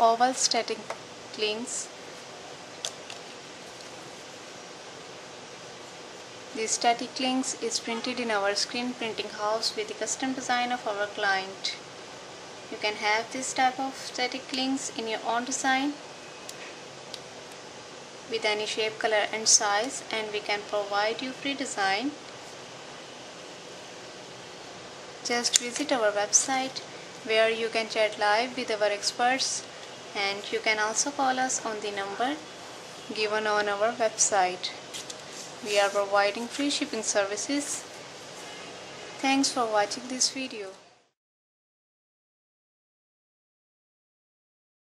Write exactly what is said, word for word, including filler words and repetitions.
oval static links. The static links is printed in our screen printing house with the custom design of our client. You can have this type of static links in your own design with any shape, color and size, and we can provide you free design. Just visit our website where you can chat live with our experts, and you can also call us on the number given on our website. We are providing free shipping services. Thanks for watching this video.